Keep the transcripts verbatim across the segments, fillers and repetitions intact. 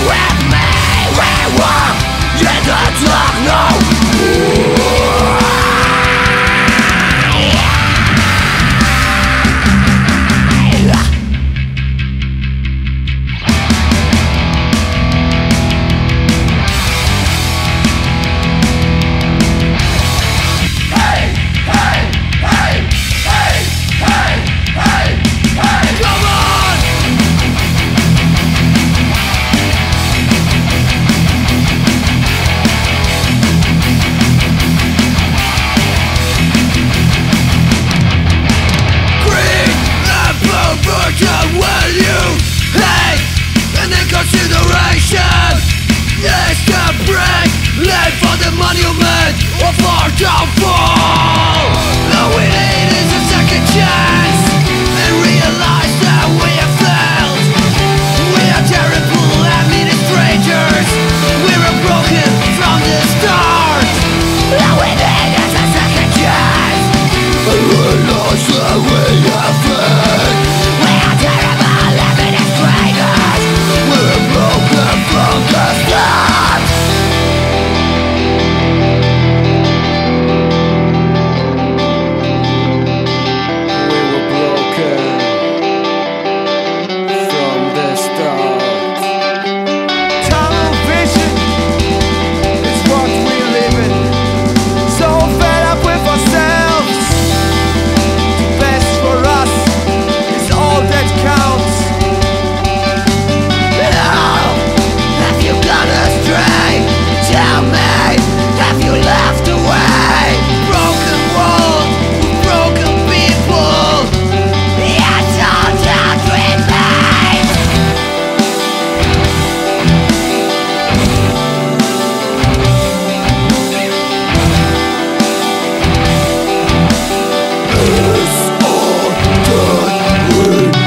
with me, we walk in the dark now. Consideration is the break laid for the monument of our downfall. All we need is a second chance and realize that we have failed. We are terrible administrators. We were broken from the start. All we need is a second chance and realize that we have failed. We are terrible administrators. We're broken from the start. We were broken from the start. Tunnel vision is what we live in. So fed up with ourselves. The best for us is all that counts. Have you gone astray? Tell me, have you left away? Broken world, broken people. It's all down with me. It's all done with me.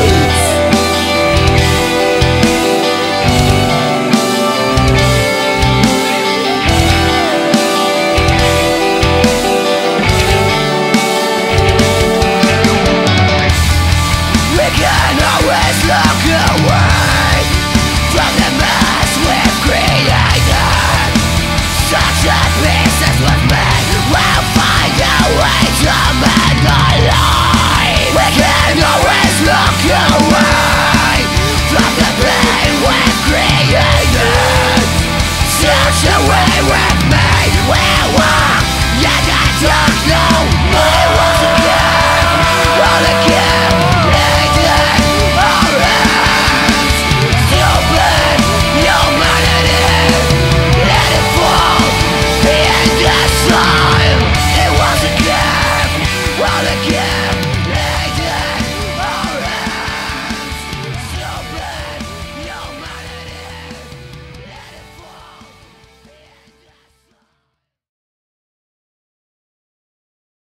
We can always look away from the mess we've created. Such a peace as was made, we'll find a way to make a life. We can always look away from the pain we've created. Such a way we've made, we walk in the dark.